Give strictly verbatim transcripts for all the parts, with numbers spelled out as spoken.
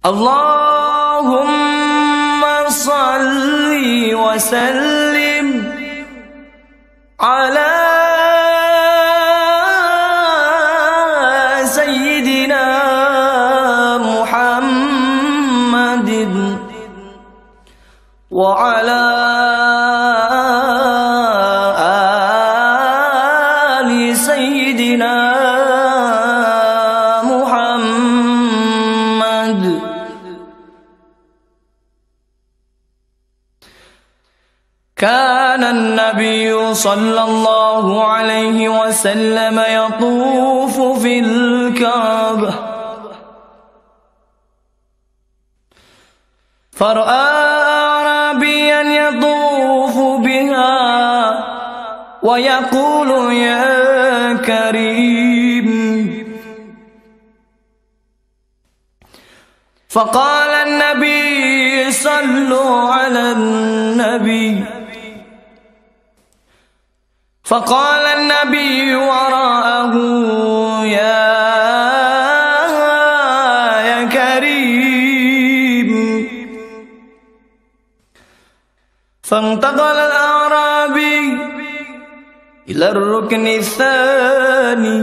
اللهم صل وسلم على سيدنا محمد وعلى آل سيدنا محمد. كان النبي صلى الله عليه وسلم يطوف في الكعبة فرأى أعرابيا يطوف بها ويقول يا كريم، فقال النبي صلوا على النبي، فقال النبي وراءه يا يا كريم، فانتقل الأعرابي إلى الركن الثاني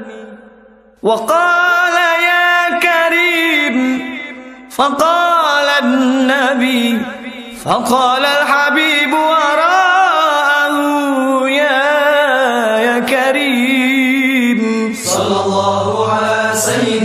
وقال يا كريم، فقال النبي، فقال الحبيب وراءه يا يا كريم، صلى الله على سيدنا